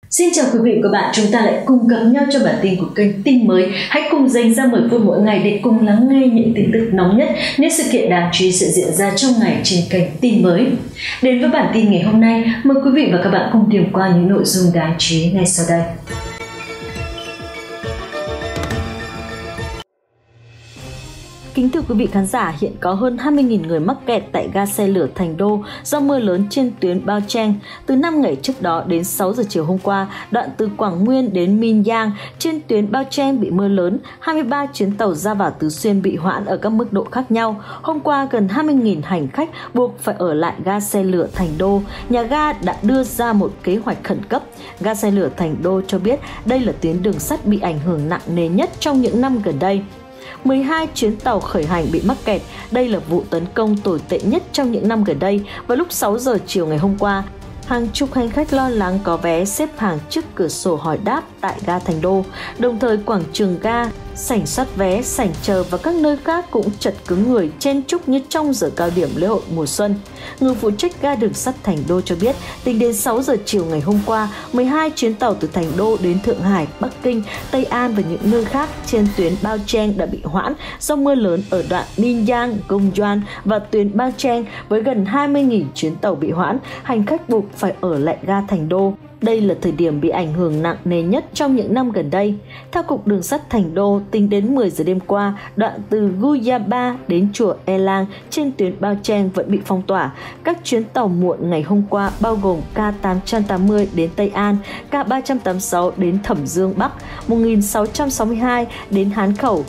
Xin chào quý vị và các bạn, chúng ta lại cùng gặp nhau cho bản tin của kênh Tin Mới. Hãy cùng dành ra 10 phút mỗi ngày để cùng lắng nghe những tin tức nóng nhất, những sự kiện đáng chú ý sẽ diễn ra trong ngày trên kênh Tin Mới. Đến với bản tin ngày hôm nay, mời quý vị và các bạn cùng điểm qua những nội dung đáng chú ý ngay sau đây. Kính thưa quý vị khán giả, hiện có hơn 20.000 người mắc kẹt tại ga xe lửa Thành Đô do mưa lớn trên tuyến Bao Cheng. Từ 5 ngày trước đó đến 6 giờ chiều hôm qua, đoạn từ Quảng Nguyên đến Minh Giang trên tuyến Bao Cheng bị mưa lớn, 23 chuyến tàu ra vào Tứ Xuyên bị hoãn ở các mức độ khác nhau. Hôm qua, gần 20.000 hành khách buộc phải ở lại ga xe lửa Thành Đô. Nhà ga đã đưa ra một kế hoạch khẩn cấp. Ga xe lửa Thành Đô cho biết đây là tuyến đường sắt bị ảnh hưởng nặng nề nhất trong những năm gần đây. 12 chuyến tàu khởi hành bị mắc kẹt. Đây là vụ tấn công tồi tệ nhất trong những năm gần đây. Vào lúc 6 giờ chiều ngày hôm qua, hàng chục hành khách lo lắng có vé xếp hàng trước cửa sổ hỏi đáp tại ga Thành Đô. Đồng thời quảng trường ga, sảnh soát vé, sảnh chờ và các nơi khác cũng chật cứng người chen chúc như trong giờ cao điểm lễ hội mùa xuân. Người phụ trách ga đường sắt Thành Đô cho biết, tính đến 6 giờ chiều ngày hôm qua, 12 chuyến tàu từ Thành Đô đến Thượng Hải, Bắc Kinh, Tây An và những nơi khác trên tuyến Bao Cheng đã bị hoãn do mưa lớn ở đoạn Ninh Giang, Gong Yuan và tuyến Bao Cheng với gần 20.000 chuyến tàu bị hoãn, hành khách buộc phải ở lại ga Thành Đô. Đây là thời điểm bị ảnh hưởng nặng nề nhất trong những năm gần đây. Theo Cục Đường sắt Thành Đô, tính đến 10 giờ đêm qua, đoạn từ Guyaba đến chùa E Lang trên tuyến Bao Cheng vẫn bị phong tỏa. Các chuyến tàu muộn ngày hôm qua bao gồm K880 đến Tây An, K386 đến Thẩm Dương Bắc, 1662 đến Hán Khẩu,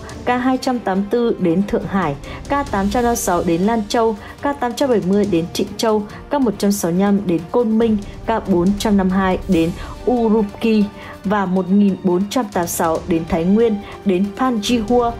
K284 đến Thượng Hải, K856 đến Lan Châu, K870 đến Trịnh Châu, K165 đến Côn Minh, K452 đến Urumqi và 1486 đến Thái Nguyên, đến Panjihua,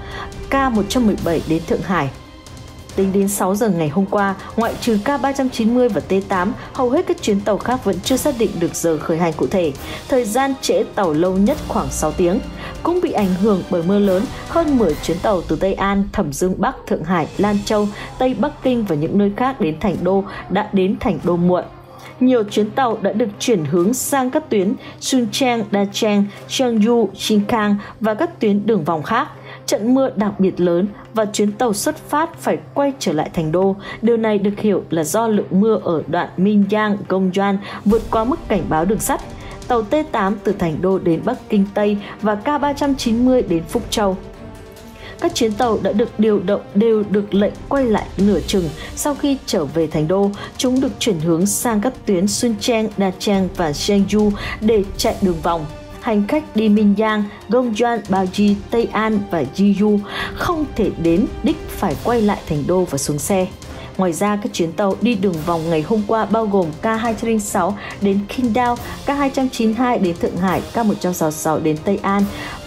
K117 đến Thượng Hải. Tính đến 6 giờ ngày hôm qua, ngoại trừ K390 và T8, hầu hết các chuyến tàu khác vẫn chưa xác định được giờ khởi hành cụ thể. Thời gian trễ tàu lâu nhất khoảng 6 tiếng. Cũng bị ảnh hưởng bởi mưa lớn, hơn 10 chuyến tàu từ Tây An, Thẩm Dương Bắc, Thượng Hải, Lan Châu, Tây Bắc Kinh và những nơi khác đến Thành Đô đã đến Thành Đô muộn. Nhiều chuyến tàu đã được chuyển hướng sang các tuyến Suncheon, Dacheng, Cheongju, Shinkang và các tuyến đường vòng khác. Trận mưa đặc biệt lớn và chuyến tàu xuất phát phải quay trở lại Thành Đô. Điều này được hiểu là do lượng mưa ở đoạn Minh Giang, Gong Yuan vượt qua mức cảnh báo đường sắt. Tàu T8 từ Thành Đô đến Bắc Kinh Tây và K390 đến Phúc Châu. Các chuyến tàu đã được điều động đều được lệnh quay lại nửa chừng sau khi trở về Thành Đô. Chúng được chuyển hướng sang các tuyến Suncheon, Dacheng và Cheongju để chạy đường vòng. Hành khách đi Minh Giang, Gong Yuan, Baoji, Tây An và Jeju không thể đến đích phải quay lại Thành Đô và xuống xe. Ngoài ra, các chuyến tàu đi đường vòng ngày hôm qua bao gồm K206 đến Qingdao, K292 đến Thượng Hải, K166 đến Tây An,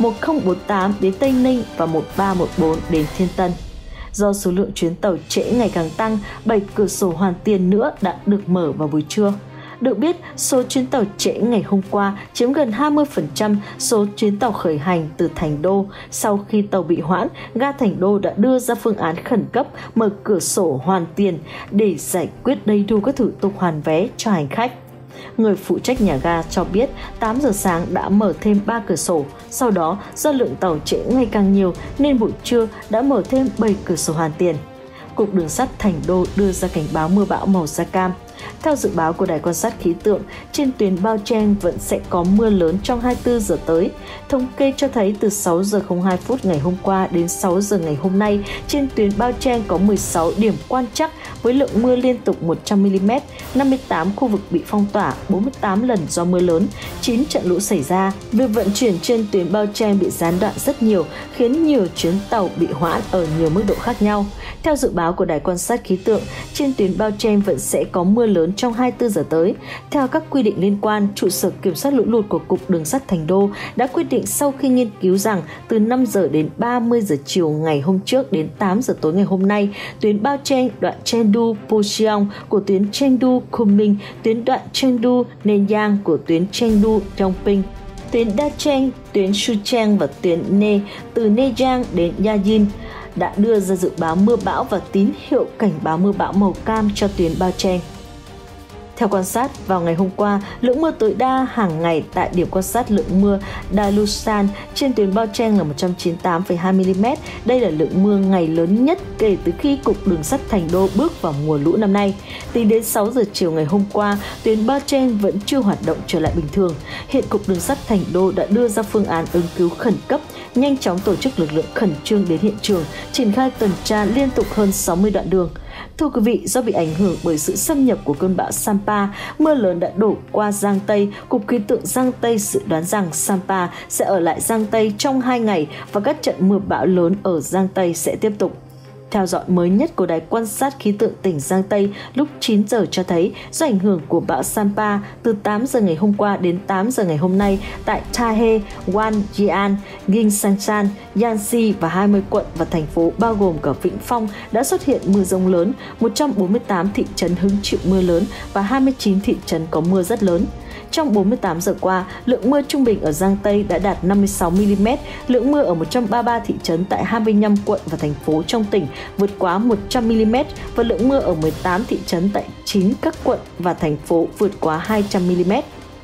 1048 đến Tây Ninh và 1314 đến Thiên Tân. Do số lượng chuyến tàu trễ ngày càng tăng, 7 cửa sổ hoàn tiền nữa đã được mở vào buổi trưa. Được biết, số chuyến tàu trễ ngày hôm qua chiếm gần 20% số chuyến tàu khởi hành từ Thành Đô. Sau khi tàu bị hoãn, ga Thành Đô đã đưa ra phương án khẩn cấp mở cửa sổ hoàn tiền để giải quyết đầy đủ các thủ tục hoàn vé cho hành khách. Người phụ trách nhà ga cho biết 8 giờ sáng đã mở thêm 3 cửa sổ. Sau đó, do lượng tàu trễ ngày càng nhiều nên buổi trưa đã mở thêm 7 cửa sổ hoàn tiền. Cục Đường sắt Thành Đô đưa ra cảnh báo mưa bão màu da cam. Theo dự báo của Đài quan sát khí tượng, trên tuyến Bao Cheng vẫn sẽ có mưa lớn trong 24 giờ tới. Thống kê cho thấy từ 6 giờ 02 phút ngày hôm qua đến 6 giờ ngày hôm nay, trên tuyến Bao Cheng có 16 điểm quan trắc với lượng mưa liên tục 100 mm, 58 khu vực bị phong tỏa, 48 lần do mưa lớn, 9 trận lũ xảy ra. Việc vận chuyển trên tuyến Bao Cheng bị gián đoạn rất nhiều, khiến nhiều chuyến tàu bị hoãn ở nhiều mức độ khác nhau. Theo dự báo của Đài quan sát khí tượng, trên tuyến Bao Cheng vẫn sẽ có mưa lớn trong 24 giờ tới. Theo các quy định liên quan, trụ sở kiểm soát lũ lụt của Cục Đường sắt Thành Đô đã quyết định sau khi nghiên cứu rằng từ 5 giờ đến 30 giờ chiều ngày hôm trước đến 8 giờ tối ngày hôm nay, tuyến Bao Cheng đoạn Chengdu Puxiong của tuyến Chengdu Kunming, tuyến đoạn Chengdu Nenyang của tuyến Chengdu Dongping, tuyến Dacheng, tuyến Shucheng và tuyến Ne từ Nejiang đến Yayin đã đưa ra dự báo mưa bão và tín hiệu cảnh báo mưa bão màu cam cho tuyến Bao Cheng. Theo quan sát, vào ngày hôm qua, lượng mưa tối đa hàng ngày tại điểm quan sát lượng mưa Dalusan trên tuyến Bao Cheng là 198,2 mm. Đây là lượng mưa ngày lớn nhất kể từ khi Cục Đường sắt Thành Đô bước vào mùa lũ năm nay. Tính đến 6 giờ chiều ngày hôm qua, tuyến Bao Cheng vẫn chưa hoạt động trở lại bình thường. Hiện Cục Đường sắt Thành Đô đã đưa ra phương án ứng cứu khẩn cấp, nhanh chóng tổ chức lực lượng khẩn trương đến hiện trường, triển khai tuần tra liên tục hơn 60 đoạn đường. Thưa quý vị, do bị ảnh hưởng bởi sự xâm nhập của cơn bão Sampha, mưa lớn đã đổ qua Giang Tây. Cục Khí tượng Giang Tây dự đoán rằng Sampha sẽ ở lại Giang Tây trong 2 ngày và các trận mưa bão lớn ở Giang Tây sẽ tiếp tục. Theo dõi mới nhất của Đài quan sát khí tượng tỉnh Giang Tây lúc 9 giờ cho thấy do ảnh hưởng của bão Sampha từ 8 giờ ngày hôm qua đến 8 giờ ngày hôm nay tại Tahe, Wan Jian, Gingsansan, Yanxi và 20 quận và thành phố bao gồm cả Vĩnh Phong đã xuất hiện mưa dông lớn, 148 thị trấn hứng chịu mưa lớn và 29 thị trấn có mưa rất lớn. Trong 48 giờ qua, lượng mưa trung bình ở Giang Tây đã đạt 56 mm, lượng mưa ở 133 thị trấn tại 25 quận và thành phố trong tỉnh vượt quá 100 mm và lượng mưa ở 18 thị trấn tại 9 các quận và thành phố vượt quá 200 mm.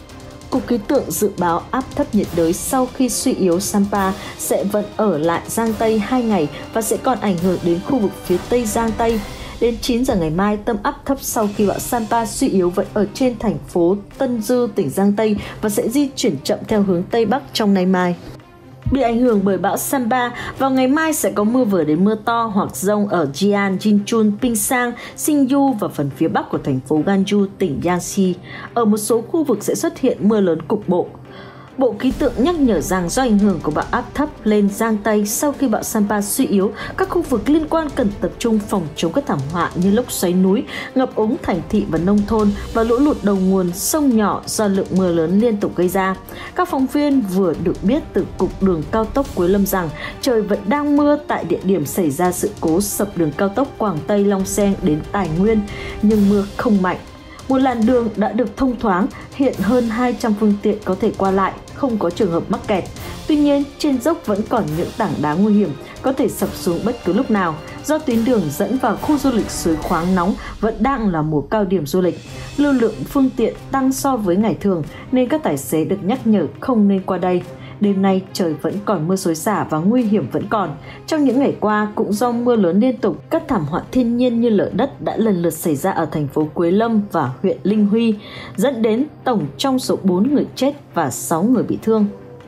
Cục Khí tượng dự báo áp thấp nhiệt đới sau khi suy yếu Sampha sẽ vẫn ở lại Giang Tây 2 ngày và sẽ còn ảnh hưởng đến khu vực phía Tây Giang Tây. Đến 9 giờ ngày mai, tâm áp thấp sau khi bão Sampha suy yếu vẫn ở trên thành phố Tân Dư, tỉnh Giang Tây và sẽ di chuyển chậm theo hướng Tây Bắc trong ngày mai. Bị ảnh hưởng bởi bão Sampha, vào ngày mai sẽ có mưa vừa đến mưa to hoặc dông ở Jian, Jinchun, Pingsang, Xinyu và phần phía bắc của thành phố Ganju, tỉnh Jiangxi. Ở một số khu vực sẽ xuất hiện mưa lớn cục bộ. Bộ Khí tượng nhắc nhở rằng do ảnh hưởng của bão áp thấp lên Giang Tây sau khi bão Sampha suy yếu, các khu vực liên quan cần tập trung phòng chống các thảm họa như lốc xoáy núi, ngập úng thành thị và nông thôn và lũ lụt đầu nguồn sông nhỏ do lượng mưa lớn liên tục gây ra. Các phóng viên vừa được biết từ Cục Đường cao tốc Quế Lâm rằng trời vẫn đang mưa tại địa điểm xảy ra sự cố sập đường cao tốc Quảng Tây Long Xen đến Tài Nguyên, nhưng mưa không mạnh. Một làn đường đã được thông thoáng, hiện hơn 200 phương tiện có thể qua lại, không có trường hợp mắc kẹt. Tuy nhiên, trên dốc vẫn còn những tảng đá nguy hiểm, có thể sập xuống bất cứ lúc nào. Do tuyến đường dẫn vào khu du lịch suối khoáng nóng vẫn đang là mùa cao điểm du lịch. Lưu lượng phương tiện tăng so với ngày thường nên các tài xế được nhắc nhở không nên qua đây. Đêm nay trời vẫn còn mưa xối xả và nguy hiểm vẫn còn. Trong những ngày qua, cũng do mưa lớn liên tục, các thảm họa thiên nhiên như lở đất đã lần lượt xảy ra ở thành phố Quế Lâm và huyện Linh Huy, dẫn đến tổng trong số 4 người chết và 6 người bị thương.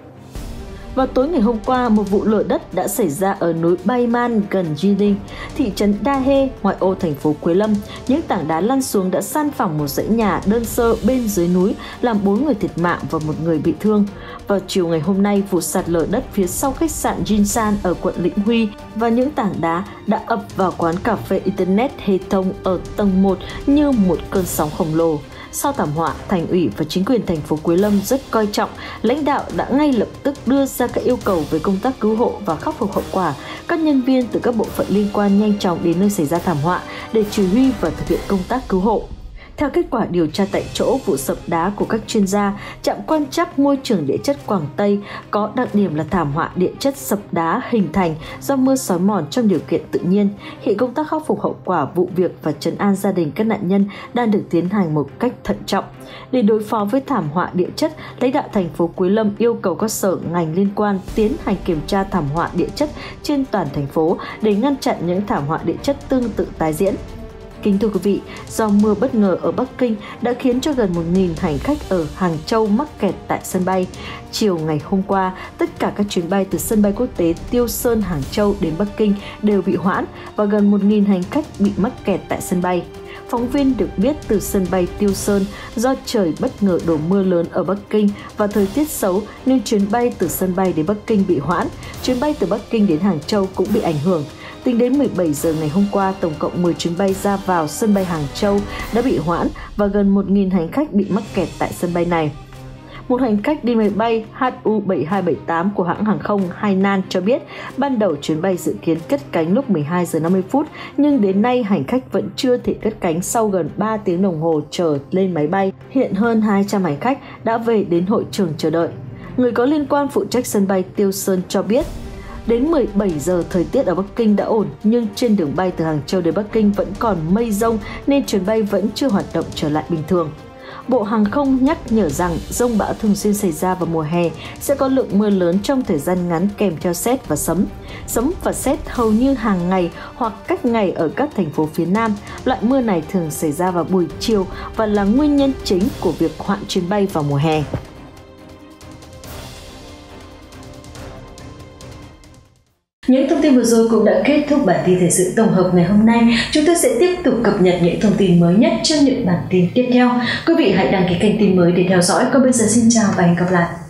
Vào tối ngày hôm qua, một vụ lở đất đã xảy ra ở núi Bayman gần Jiling, thị trấn Dahe, ngoại ô thành phố Quế Lâm. Những tảng đá lăn xuống đã san phẳng một dãy nhà đơn sơ bên dưới núi, làm 4 người thiệt mạng và 1 người bị thương. Vào chiều ngày hôm nay, vụ sạt lở đất phía sau khách sạn Jinsan ở quận Lĩnh Huy và những tảng đá đã ập vào quán cà phê Internet Hệ Thông ở tầng 1 như một cơn sóng khổng lồ. Sau thảm họa, Thành ủy và chính quyền thành phố Quế Lâm rất coi trọng, lãnh đạo đã ngay lập tức đưa ra các yêu cầu về công tác cứu hộ và khắc phục hậu quả. Các nhân viên từ các bộ phận liên quan nhanh chóng đến nơi xảy ra thảm họa để chỉ huy và thực hiện công tác cứu hộ. Theo kết quả điều tra tại chỗ vụ sập đá của các chuyên gia, trạm quan trắc môi trường địa chất Quảng Tây có đặc điểm là thảm họa địa chất sập đá hình thành do mưa xói mòn trong điều kiện tự nhiên. Hiện công tác khắc phục hậu quả vụ việc và trấn an gia đình các nạn nhân đang được tiến hành một cách thận trọng. Để đối phó với thảm họa địa chất, lãnh đạo thành phố Quế Lâm yêu cầu các sở ngành liên quan tiến hành kiểm tra thảm họa địa chất trên toàn thành phố để ngăn chặn những thảm họa địa chất tương tự tái diễn. Kính thưa quý vị, do mưa bất ngờ ở Bắc Kinh đã khiến cho gần 1.000 hành khách ở Hàng Châu mắc kẹt tại sân bay. Chiều ngày hôm qua, tất cả các chuyến bay từ sân bay quốc tế Tiêu Sơn Hàng Châu đến Bắc Kinh đều bị hoãn và gần 1.000 hành khách bị mắc kẹt tại sân bay. Phóng viên được biết từ sân bay Tiêu Sơn, do trời bất ngờ đổ mưa lớn ở Bắc Kinh và thời tiết xấu nên chuyến bay từ sân bay đến Bắc Kinh bị hoãn. Chuyến bay từ Bắc Kinh đến Hàng Châu cũng bị ảnh hưởng. Tính đến 17 giờ ngày hôm qua, tổng cộng 10 chuyến bay ra vào sân bay Hàng Châu đã bị hoãn và gần 1.000 hành khách bị mắc kẹt tại sân bay này. Một hành khách đi máy bay HU7278 của hãng hàng không Hainan cho biết ban đầu chuyến bay dự kiến cất cánh lúc 12 giờ 50 phút, nhưng đến nay hành khách vẫn chưa thể cất cánh sau gần 3 tiếng đồng hồ chờ lên máy bay. Hiện hơn 200 hành khách đã về đến hội trường chờ đợi. Người có liên quan phụ trách sân bay Tiêu Sơn cho biết, Đến 17 giờ, thời tiết ở Bắc Kinh đã ổn, nhưng trên đường bay từ Hàng Châu đến Bắc Kinh vẫn còn mây rông nên chuyến bay vẫn chưa hoạt động trở lại bình thường. Bộ Hàng không nhắc nhở rằng dông bão thường xuyên xảy ra vào mùa hè, sẽ có lượng mưa lớn trong thời gian ngắn kèm theo sét và sấm. Sấm và sét hầu như hàng ngày hoặc cách ngày ở các thành phố phía Nam. Loại mưa này thường xảy ra vào buổi chiều và là nguyên nhân chính của việc hoãn chuyến bay vào mùa hè. Những thông tin vừa rồi cũng đã kết thúc bản tin thời sự tổng hợp ngày hôm nay. Chúng tôi sẽ tiếp tục cập nhật những thông tin mới nhất trong những bản tin tiếp theo. Quý vị hãy đăng ký kênh Tin Mới để theo dõi. Còn bây giờ xin chào và hẹn gặp lại.